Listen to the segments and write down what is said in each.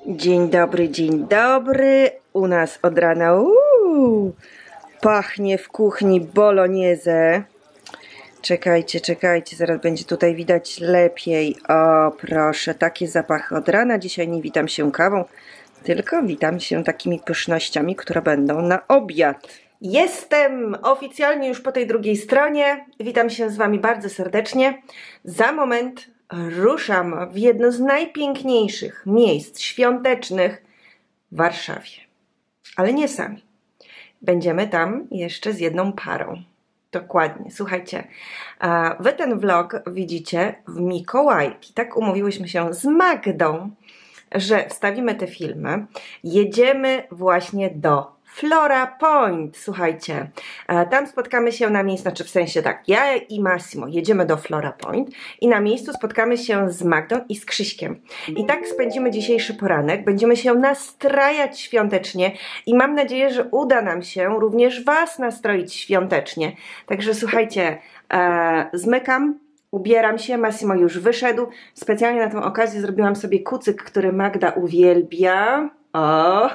Dzień dobry, dzień dobry. U nas od rana pachnie w kuchni bolognese. Czekajcie, czekajcie, zaraz będzie tutaj widać lepiej. O, proszę, takie zapachy od rana. Dzisiaj nie witam się kawą, tylko witam się takimi pysznościami, które będą na obiad. Jestem oficjalnie już po tej drugiej stronie. Witam się z Wami bardzo serdecznie. Za moment ruszam w jedno z najpiękniejszych miejsc świątecznych w Warszawie. Ale nie sami. Będziemy tam jeszcze z jedną parą. Dokładnie. Słuchajcie, wy ten vlog widzicie w Mikołajki. Tak umówiłyśmy się z Magdą, że wstawimy te filmy. Jedziemy właśnie do Flora Point, słuchajcie, tam spotkamy się na miejscu, znaczy w sensie tak, ja i Massimo jedziemy do Flora Point i na miejscu spotkamy się z Magdą i z Krzyśkiem. I tak spędzimy dzisiejszy poranek, będziemy się nastrajać świątecznie i mam nadzieję, że uda nam się również Was nastroić świątecznie. Także słuchajcie, zmykam, ubieram się, Massimo już wyszedł, specjalnie na tę okazję zrobiłam sobie kucyk, który Magda uwielbia. O!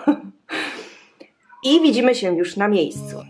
I widzimy się już na miejscu.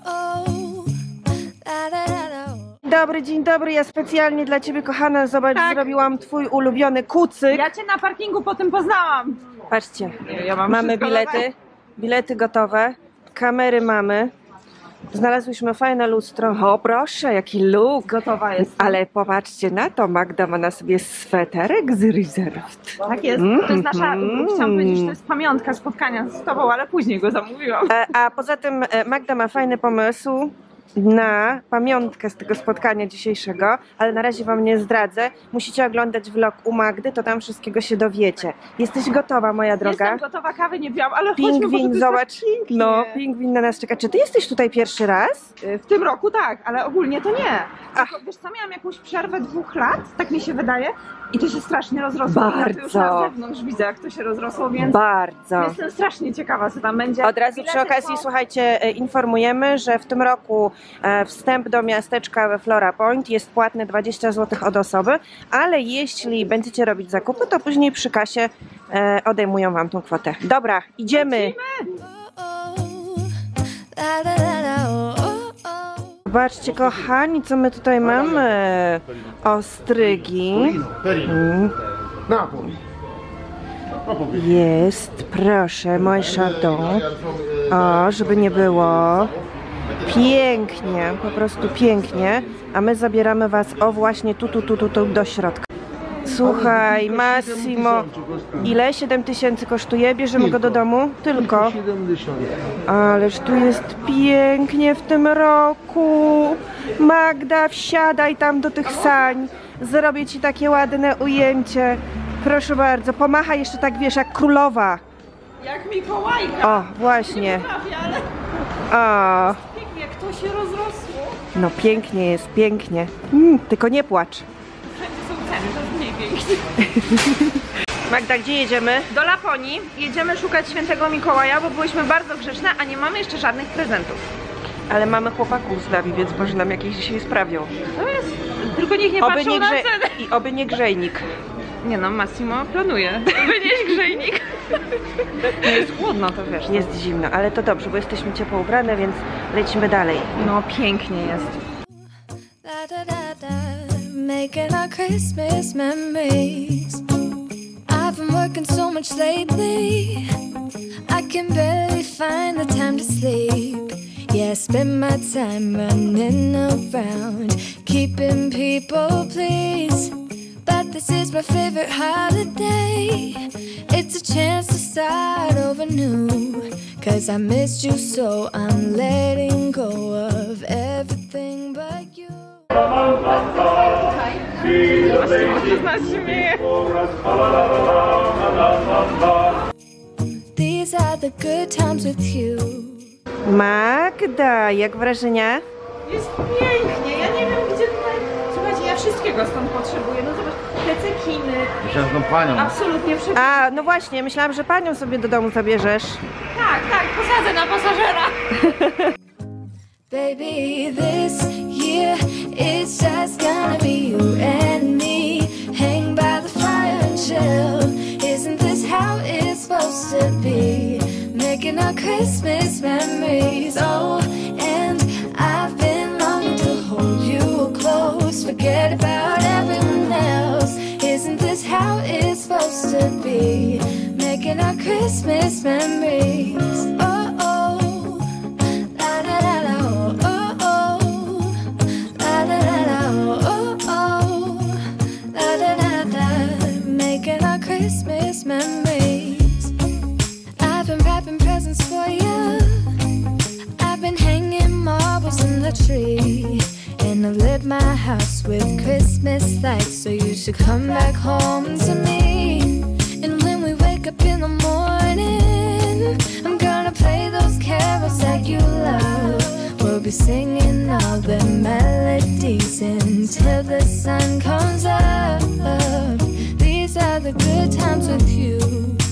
Dzień dobry, ja specjalnie dla Ciebie, kochana, zobacz, zrobiłam Twój ulubiony kucyk. Ja Cię na parkingu potem poznałam. Patrzcie, mamy bilety gotowe, kamery mamy. Znalazłyśmy fajne lustro. O proszę, jaki look. Gotowa jest. Ale popatrzcie na to, Magda ma na sobie sweterek z Reserved. Tak jest, to jest nasza, chciałam powiedzieć, że to jest pamiątka spotkania z Tobą, ale później go zamówiłam. A poza tym Magda ma fajny pomysł na pamiątkę z tego spotkania dzisiejszego, ale na razie Wam nie zdradzę. Musicie oglądać vlog u Magdy, to tam wszystkiego się dowiecie. Jesteś gotowa, moja droga? Jestem gotowa, kawy nie piłam, ale Pingwin, zobacz. No, pingwin na nas czeka. Czy Ty jesteś tutaj pierwszy raz? W tym roku tak, ale ogólnie to nie. Tylko, wiesz co, miałam jakąś przerwę 2 lat, tak mi się wydaje, i to się strasznie rozrosło. Bardzo. Ja już na zewnątrz widzę, jak to się rozrosło, więc bardzo. Jestem strasznie ciekawa, co tam będzie. Od razu przy okazji, słuchajcie, informujemy, że w tym roku wstęp do miasteczka we Flora Point jest płatny 20 zł od osoby, ale jeśli będziecie robić zakupy, to później przy kasie odejmują Wam tą kwotę. Dobra, idziemy! Zobaczcie, kochani, co my tutaj mamy. Ostrygi. Jest, proszę, moje chardon. O, żeby nie było. Pięknie, po prostu pięknie. A my zabieramy Was, o właśnie tu do środka. Słuchaj, Massimo, ile? 7000 kosztuje? Bierzemy go do domu? Tylko. Ależ tu jest pięknie w tym roku. Magda, wsiadaj tam do tych sań. Zrobię Ci takie ładne ujęcie. Proszę bardzo, pomachaj jeszcze tak, wiesz, jak królowa. Jak Mikołajka. O, właśnie. Nie prawie, ale O. pięknie, jak to się rozrosło. No pięknie jest, pięknie. Tylko nie płacz. Wszędzie są ceny, to jest mniej pięknie. Magda, gdzie jedziemy? Do Laponii. Jedziemy szukać świętego Mikołaja, bo byłyśmy bardzo grzeczne, a nie mamy jeszcze żadnych prezentów. Ale mamy chłopaków z nami, więc może nam jakieś dzisiaj sprawią. To jest... Tylko niech nie patrzą na cenę. I oby nie grzejnik. Nie no, Massimo planuje. Wynieść grzejnik. Nie jest chłodno, to wiesz. Jest zimno, ale to dobrze, bo jesteśmy ciepło ubrane, więc lecimy dalej. No, pięknie jest. Making our Christmas memories. I've been working so much lately, I can barely find the time to sleep. Yeah, I spend my time running around, keeping people pleased. But this is my favorite holiday. It's a chance to start over new. Cause I missed you, so I'm letting go of everything but you. These are the good times with you. Magda, jak wrażenia? Jest pięknie, ja nie wiem gdzie tutaj... Słuchajcie, ja wszystkiego stąd potrzebuję. No zobacz, te cekiny. Myślałem, że tą panią. Absolutnie wszystko. A, no właśnie, myślałam, że panią sobie do domu zabierzesz. Tak, posadzę na pasażera. Baby, this year it's just gonna be you and me. Hang by the fire and chill. Isn't this how it's supposed supposed to be, making our Christmas memories. Oh, and I've been longing to hold you close, forget about everyone else. Isn't this how it's supposed to be, making our Christmas memories? Oh, oh, la da da da, oh, oh, la da da da, oh, oh, la da da da, making our Christmas memories. I've been wrapping presents for you, I've been hanging marbles in the tree, and I've lit my house with Christmas lights, so you should come back home to me. And when we wake up in the morning, I'm gonna play those carols that you love. We'll be singing all the melodies until the sun comes up. These are the good times with you.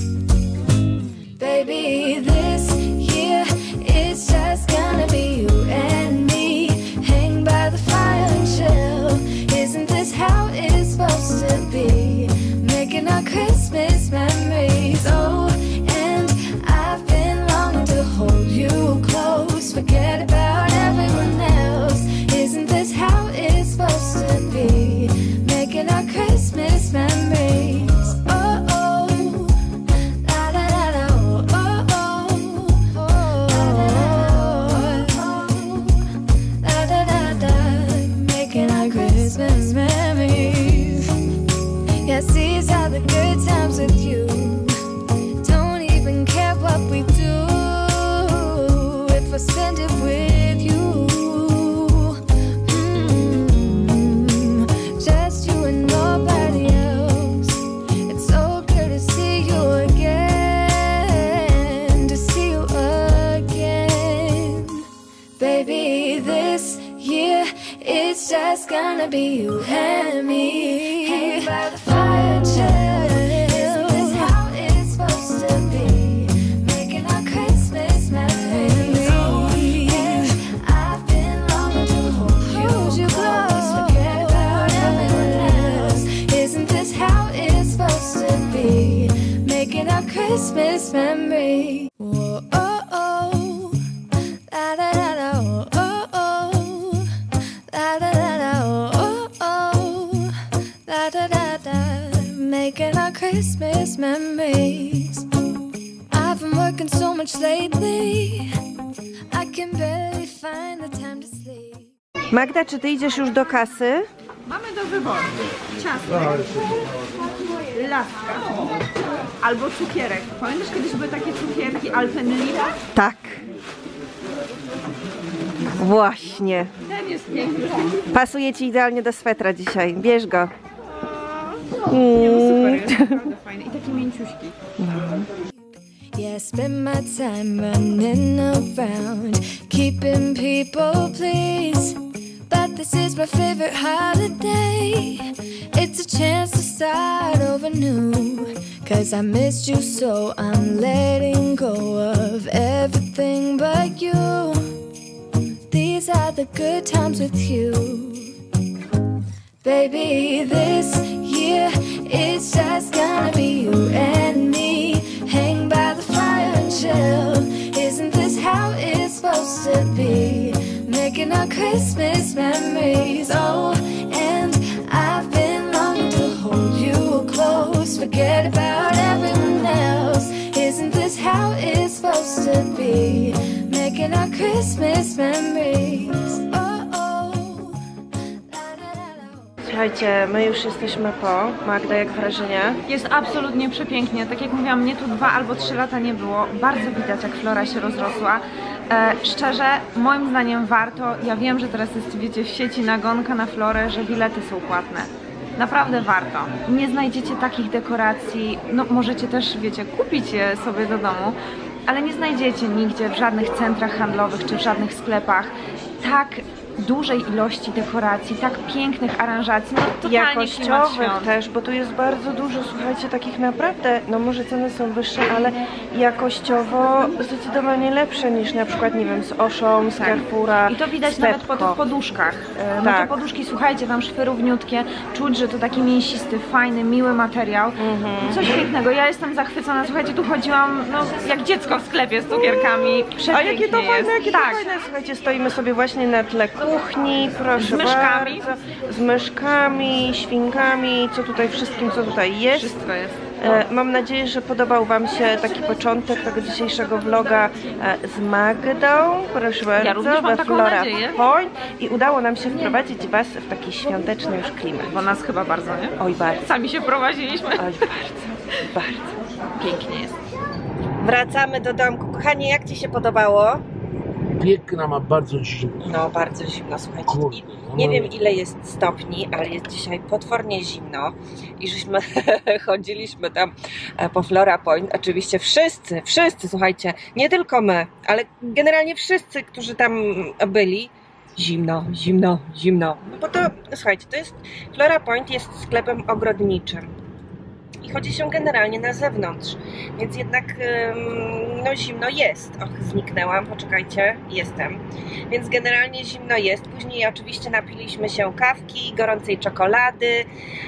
Baby, this year it's just gonna be you and me, hang by the fire and chill. Isn't this how it's supposed to be, making our Christmas memories? Oh, and I've been longing to hold you close, forget about everyone else. Isn't this how it's supposed to be, making our Christmas memories? Oh, oh, la da da da, oh, oh, oh, la da da da, making our Christmas memories. Yes, these are the good times with you. Don't even care what we do if I spend it with you. Just you and nobody else. It's so good to see you again, to see you again. Baby, this year it's just gonna be you and me, hang by the fire and chill. Isn't this how it's supposed to be, making our Christmas memories? Oh, yeah. I've been longing to hold you close, forget about everyone else. Isn't this how it's supposed to be, making our Christmas memories? Whoa, oh, oh, la da da da, oh, oh, la da da da, oh, oh, la da da da, making our Christmas memories. I've been working so much lately, I can barely find the time to sleep. Magda, czy ty idziesz już do kasy? Mamy do wyboru ciastek, laska albo cukierek. Pamiętasz, kiedyś były takie cukierki Alpenliebe? Tak. Właśnie. Ten jest piękny. Pasuje ci idealnie do swetra dzisiaj. Bierz go. Nie, no super, jest naprawdę fajny. I taki mięciuśki. Yeah, spend my time running around, keeping people pleased. But this is my favorite holiday. It's a chance to start over new, 'cause I missed you so I'm letting go of everything but you. These are the good times with you. Baby, this year it's just gonna be you and me, hang by the fire and chill. Isn't this how it's supposed to be, making our Christmas memories? Oh, and I've been longing to hold you close, forget about everyone else. Isn't this how it's supposed to be, making our Christmas memories? Oh, oh, la da da da. Słuchajcie, my już jesteśmy po. Magda, jak wrażenia? Jest absolutnie przepięknie. Tak jak mówiłam, mnie tu 2 albo 3 lata nie było. Bardzo widać, jak flora się rozrosła. Szczerze, moim zdaniem warto. Ja wiem, że teraz jest, wiecie, w sieci nagonka na florę, że bilety są płatne. Naprawdę warto. Nie znajdziecie takich dekoracji, no możecie też, wiecie, kupić je sobie do domu, ale nie znajdziecie nigdzie w żadnych centrach handlowych czy w żadnych sklepach tak dużej ilości dekoracji, tak pięknych aranżacji, no totalnie jakościowych też, bo tu jest bardzo dużo, słuchajcie, takich naprawdę, no może ceny są wyższe, ale jakościowo zdecydowanie lepsze niż na przykład, nie wiem, z Auchan, z Carrefoura. I to widać nawet po tych poduszkach. No te poduszki, słuchajcie, tam szwy równiutkie, czuć, że to taki mięsisty, fajny, miły materiał. Coś pięknego, ja jestem zachwycona, słuchajcie, tu chodziłam, no jak dziecko w sklepie z cukierkami. A jakie to fajne, jakie to fajne, słuchajcie, stoimy sobie właśnie na tle kuchni, proszę z myszkami. bardzo, z myszkami, świnkami, co tutaj wszystkim, co tutaj jest. Wszystko jest. Mam nadzieję, że podobał Wam się taki początek tego dzisiejszego vloga z Magdą, proszę bardzo, ja również mam taką nadzieję. Point. I udało nam się wprowadzić Was w taki świąteczny już klimat. Bo nas chyba bardzo, nie? Oj, bardzo. Sami się prowadziliśmy. Oj, bardzo, bardzo. Pięknie jest. Wracamy do domku. Kochanie, jak Ci się podobało? Piękna, ma bardzo zimno. No, bardzo zimno, słuchajcie. Kurde, Nie wiem, ile jest stopni, ale jest dzisiaj potwornie zimno. I żeśmy chodziliśmy tam po Flora Point. Oczywiście wszyscy, słuchajcie, nie tylko my, ale generalnie wszyscy, którzy tam byli. Zimno. No bo to, słuchajcie, to jest, Flora Point jest sklepem ogrodniczym. I chodzi się generalnie na zewnątrz, więc jednak no zimno jest. Och, zniknęłam, poczekajcie, jestem. Więc generalnie zimno jest. Później oczywiście napiliśmy się kawki, gorącej czekolady,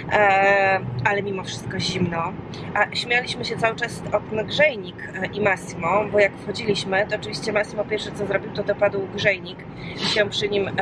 ale mimo wszystko zimno. A śmialiśmy się cały czas o ten grzejnik i Massimo, bo jak wchodziliśmy, to oczywiście Massimo pierwsze co zrobił, to dopadł grzejnik i się przy nim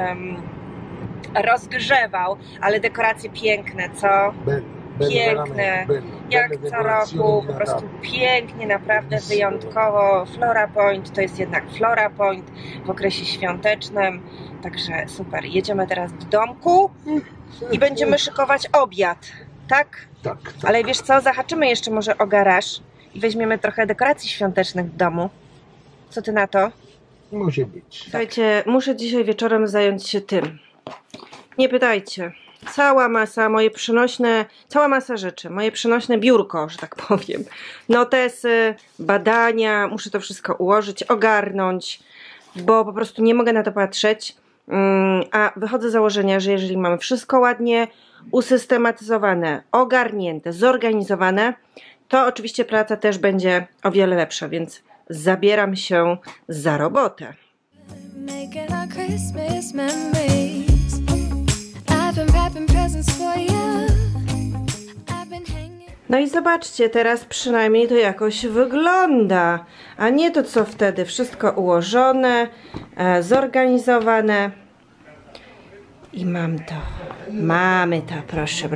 rozgrzewał, ale dekoracje piękne, co? Piękne, jak co roku, po prostu pięknie, naprawdę wyjątkowo. Flora Point to jest jednak Flora Point w okresie świątecznym, także super. Jedziemy teraz do domku i będziemy szykować obiad, tak? Tak. Ale wiesz co, zahaczymy jeszcze może o garaż i weźmiemy trochę dekoracji świątecznych w domu. Co ty na to? Może być. Słuchajcie, muszę dzisiaj wieczorem zająć się tym. Nie pytajcie. Cała masa rzeczy, moje przenośne biurko, że tak powiem, notesy, badania, muszę to wszystko ułożyć, ogarnąć, bo po prostu nie mogę na to patrzeć, a wychodzę z założenia, że jeżeli mamy wszystko ładnie usystematyzowane, ogarnięte, zorganizowane, to oczywiście praca też będzie o wiele lepsza, więc zabieram się za robotę. No i zobaczcie, teraz przynajmniej to jakoś wygląda, a nie to co wtedy, wszystko ułożone, zorganizowane. I mamy to, proszę.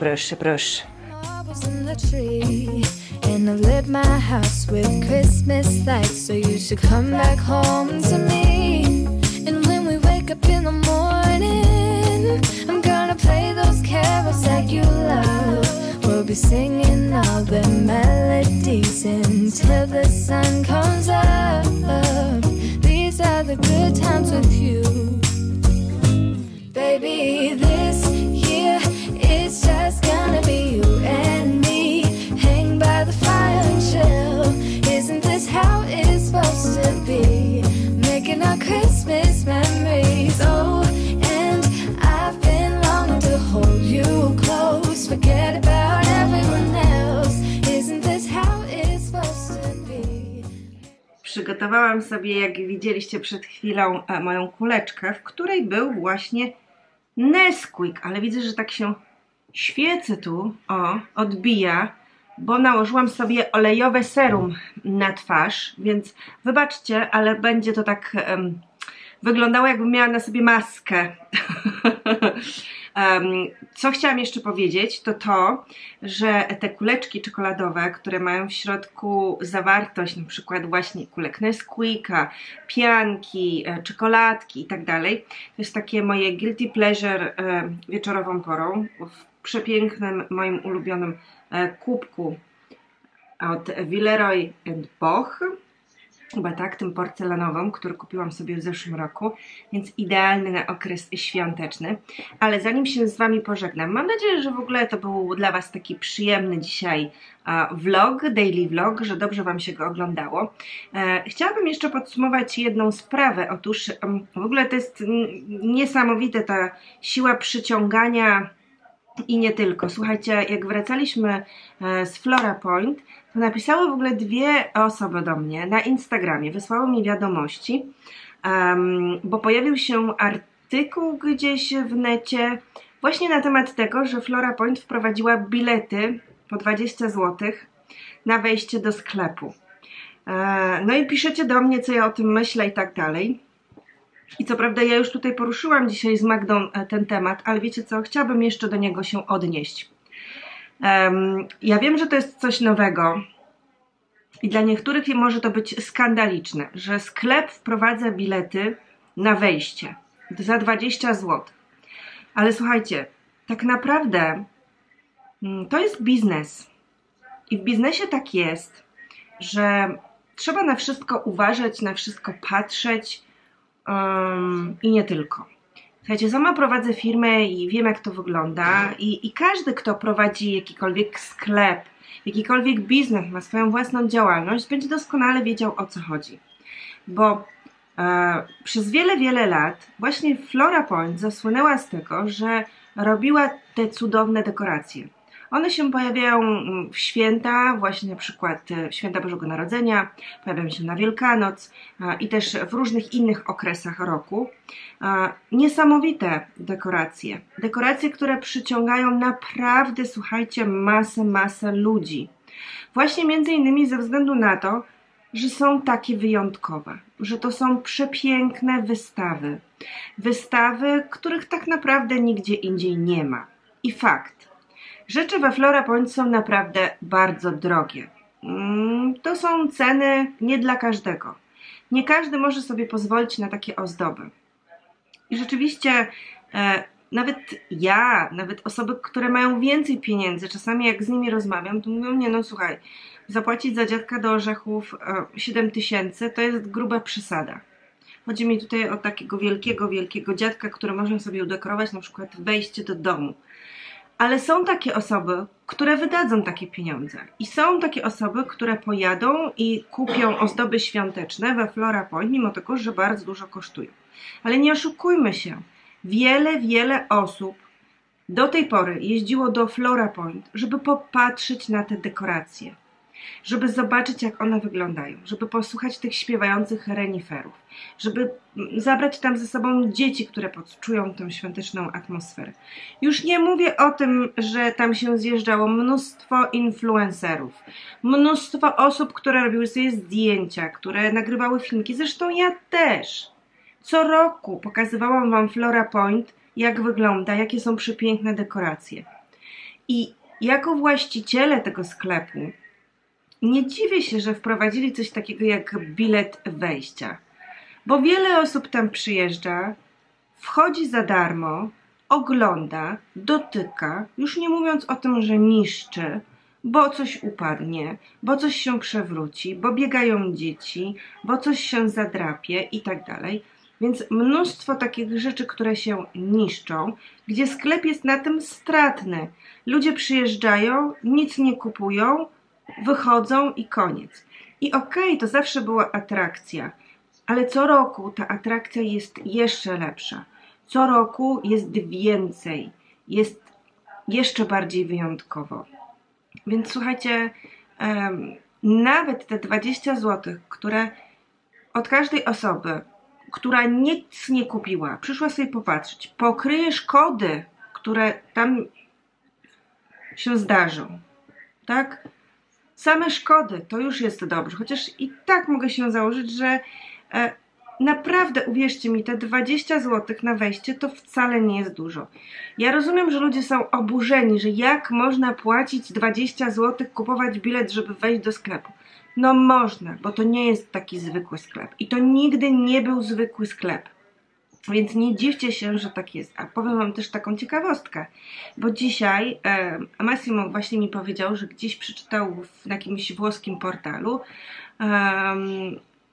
We'll be singing all the melodies until the sun comes up. These are the good times with you. Baby, this year it's just gonna be you and me. Hang by the fire and chill. Isn't this how it's supposed to be? Making our Christmas memories. Oh, and I've been longing to hold you close. Forget about everyone else. Isn't this how it's supposed to be? Przygotowałam sobie, jak widzieliście przed chwilą, moją kuleczkę, w której był właśnie Nesquik, ale widzę, że tak się świecę tu, odbija, bo nałożyłam sobie olejowe serum na twarz, więc wybaczcie, ale będzie to tak wyglądało, jakbym miała na sobie maskę. Co chciałam jeszcze powiedzieć, to, że te kuleczki czekoladowe, które mają w środku zawartość na przykład właśnie kulek Nesquika, pianki, czekoladki i tak dalej, to jest takie moje guilty pleasure wieczorową porą w przepięknym moim ulubionym kubku od Villeroy & Boch. chyba tak, tym porcelanową, który kupiłam sobie w zeszłym roku, więc idealny na okres świąteczny. Ale zanim się z Wami pożegnam, mam nadzieję, że w ogóle to był dla Was taki przyjemny dzisiaj vlog, daily vlog, że dobrze Wam się go oglądało. Chciałabym jeszcze podsumować jedną sprawę. Otóż w ogóle to jest niesamowite, ta siła przyciągania i nie tylko. Słuchajcie, jak wracaliśmy z Flora Point, to napisały w ogóle 2 osoby do mnie na Instagramie, wysłały mi wiadomości, bo pojawił się artykuł gdzieś w necie właśnie na temat tego, że Flora Point wprowadziła bilety po 20 zł na wejście do sklepu. No i piszecie do mnie, co ja o tym myślę i tak dalej. I co prawda ja już tutaj poruszyłam dzisiaj z Magdą ten temat, ale wiecie co, chciałabym jeszcze do niego się odnieść. Ja wiem, że to jest coś nowego i dla niektórych może to być skandaliczne, że sklep wprowadza bilety na wejście za 20 zł. Ale słuchajcie, tak naprawdę to jest biznes. I w biznesie tak jest, że trzeba na wszystko uważać, na wszystko patrzeć i nie tylko. Słuchajcie, sama prowadzę firmę i wiem, jak to wygląda i każdy, kto prowadzi jakikolwiek sklep, jakikolwiek biznes, ma swoją własną działalność, będzie doskonale wiedział, o co chodzi. Bo przez wiele, wiele lat właśnie Flora Point zasłynęła z tego, że robiła te cudowne dekoracje. One się pojawiają w święta, właśnie na przykład święta Bożego Narodzenia, pojawiają się na Wielkanoc i też w różnych innych okresach roku. Niesamowite dekoracje. Dekoracje, które przyciągają naprawdę, słuchajcie, masę ludzi. Właśnie między innymi ze względu na to, że są takie wyjątkowe, że to są przepiękne wystawy. Wystawy, których tak naprawdę nigdzie indziej nie ma. I fakt. Rzeczy we Flora Point są naprawdę bardzo drogie. To są ceny nie dla każdego. Nie każdy może sobie pozwolić na takie ozdoby. I rzeczywiście nawet ja, nawet osoby, które mają więcej pieniędzy, czasami jak z nimi rozmawiam, to mówią, nie no słuchaj, zapłacić za dziadka do orzechów 7000 to jest gruba przesada. Chodzi mi tutaj o takiego wielkiego dziadka, który można sobie udekorować na przykład wejście do domu. Ale są takie osoby, które wydadzą takie pieniądze. I są takie osoby, które pojadą i kupią ozdoby świąteczne we Flora Point, mimo tego, że bardzo dużo kosztują. Ale nie oszukujmy się. Wiele osób do tej pory jeździło do Flora Point, żeby popatrzeć na te dekoracje. Żeby zobaczyć, jak one wyglądają, żeby posłuchać tych śpiewających reniferów, żeby zabrać tam ze sobą dzieci, które poczują tę świąteczną atmosferę. Już nie mówię o tym, że tam się zjeżdżało mnóstwo influencerów, mnóstwo osób, które robiły sobie zdjęcia, które nagrywały filmiki, zresztą ja też. Co roku pokazywałam Wam Flora Point, jak wygląda, jakie są przepiękne dekoracje. I jako właściciele tego sklepu nie dziwię się, że wprowadzili coś takiego jak bilet wejścia, bo wiele osób tam przyjeżdża, wchodzi za darmo, ogląda, dotyka, już nie mówiąc o tym, że niszczy, bo coś upadnie, bo coś się przewróci, bo biegają dzieci, bo coś się zadrapie i tak dalej. Więc mnóstwo takich rzeczy, które się niszczą, gdzie sklep jest na tym stratny. Ludzie przyjeżdżają, nic nie kupują, wychodzą i koniec. I okej, to zawsze była atrakcja, ale co roku ta atrakcja jest jeszcze lepsza. Co roku jest więcej, jest jeszcze bardziej wyjątkowo. Więc słuchajcie, nawet te 20 zł, które od każdej osoby, która nic nie kupiła, przyszła sobie popatrzeć, pokryje szkody, które tam się zdarzą, tak? Same szkody, to już jest dobrze, chociaż i tak mogę się założyć, że naprawdę, uwierzcie mi, te 20 zł na wejście to wcale nie jest dużo. Ja rozumiem, że ludzie są oburzeni, że jak można płacić 20 zł, kupować bilet, żeby wejść do sklepu. No można, bo to nie jest taki zwykły sklep i to nigdy nie był zwykły sklep. Więc nie dziwcie się, że tak jest. A powiem Wam też taką ciekawostkę, bo dzisiaj Massimo właśnie mi powiedział, że gdzieś przeczytał na jakimś włoskim portalu,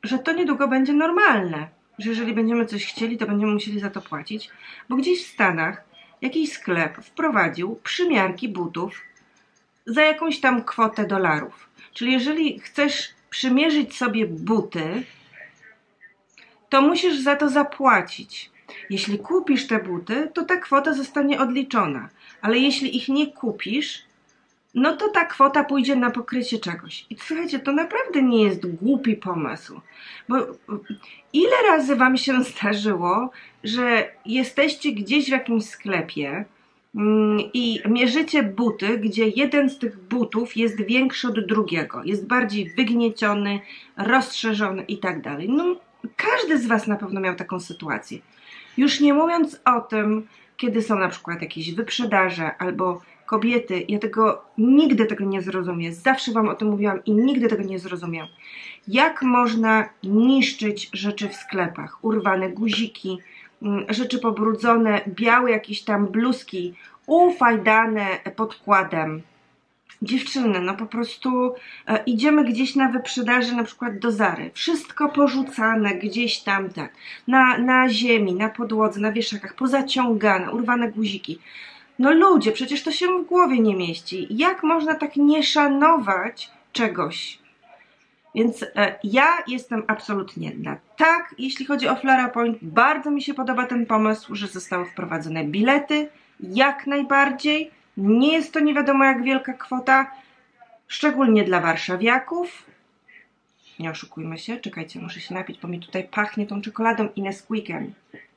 że to niedługo będzie normalne, że jeżeli będziemy coś chcieli, to będziemy musieli za to płacić, bo gdzieś w Stanach jakiś sklep wprowadził przymiarki butów za jakąś tam kwotę dolarów. Czyli jeżeli chcesz przymierzyć sobie buty, to musisz za to zapłacić. Jeśli kupisz te buty, to ta kwota zostanie odliczona, ale jeśli ich nie kupisz, no to ta kwota pójdzie na pokrycie czegoś. I słuchajcie, to naprawdę nie jest głupi pomysł, bo ile razy wam się zdarzyło, że jesteście gdzieś w jakimś sklepie i mierzycie buty, gdzie jeden z tych butów jest większy od drugiego, jest bardziej wygnieciony, rozszerzony i tak dalej. No, każdy z was na pewno miał taką sytuację. Już nie mówiąc o tym, kiedy są na przykład jakieś wyprzedaże albo kobiety, ja nigdy tego nie zrozumiem, zawsze wam o tym mówiłam i nigdy tego nie zrozumiem. Jak można niszczyć rzeczy w sklepach? Urwane guziki, rzeczy pobrudzone, białe jakieś tam bluzki, ufajdane podkładem. Dziewczyny, no po prostu idziemy gdzieś na wyprzedaży, na przykład do Zary. Wszystko porzucane gdzieś tam, tak, na ziemi, na podłodze, na wieszakach, pozaciągane, urwane guziki. No ludzie, przecież to się w głowie nie mieści. Jak można tak nie szanować czegoś? Więc ja jestem absolutnie na tak, jeśli chodzi o Flora Point. Bardzo mi się podoba ten pomysł, że zostały wprowadzone bilety. Jak najbardziej. Nie jest to nie wiadomo jak wielka kwota, szczególnie dla warszawiaków. Nie oszukujmy się, czekajcie, muszę się napić, bo mi tutaj pachnie tą czekoladą i Nesquikiem.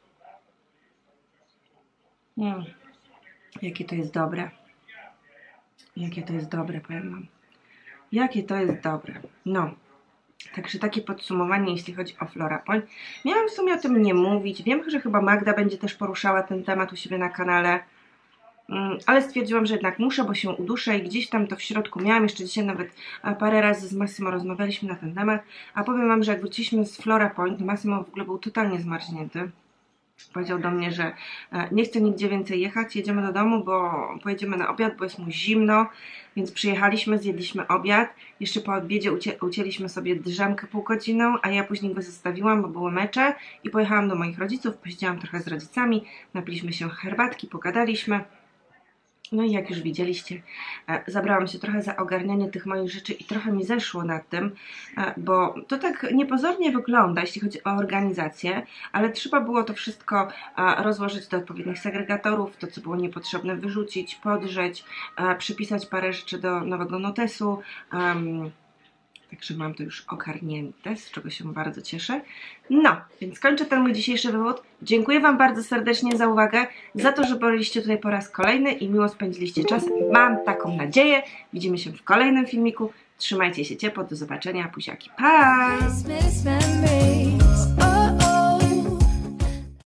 Jakie to jest dobre. Jakie to jest dobre, powiem wam. Jakie to jest dobre. No, także takie podsumowanie, jeśli chodzi o Flora Point. Miałam w sumie o tym nie mówić. Wiem, że chyba Magda będzie też poruszała ten temat u siebie na kanale. Ale stwierdziłam, że jednak muszę, bo się uduszę i gdzieś tam to w środku miałam. Jeszcze dzisiaj nawet parę razy z Massimo rozmawialiśmy na ten temat. A powiem wam, że jak wróciliśmy z Flora Point, Massimo w ogóle był totalnie zmarznięty. Powiedział do mnie, że nie chce nigdzie więcej jechać, jedziemy do domu, bo pojedziemy na obiad, bo jest mu zimno, więc przyjechaliśmy, zjedliśmy obiad, jeszcze po obiedzie ucięliśmy sobie drzemkę półgodzinną, a ja później go zostawiłam, bo były mecze i pojechałam do moich rodziców, posiedziałam trochę z rodzicami, napiliśmy się herbatki, pogadaliśmy. No i jak już widzieliście, zabrałam się trochę za ogarnianie tych moich rzeczy i trochę mi zeszło nad tym, bo to tak niepozornie wygląda, jeśli chodzi o organizację, ale trzeba było to wszystko rozłożyć do odpowiednich segregatorów, to co było niepotrzebne wyrzucić, podrzeć, przypisać parę rzeczy do nowego notesu. Także mam to już ogarnięte, z czego się bardzo cieszę. No, więc kończę ten mój dzisiejszy wywód. Dziękuję wam bardzo serdecznie za uwagę, za to, że byliście tutaj po raz kolejny i miło spędziliście czas. Mam taką nadzieję. Widzimy się w kolejnym filmiku. Trzymajcie się ciepło, do zobaczenia, buziaki. Pa!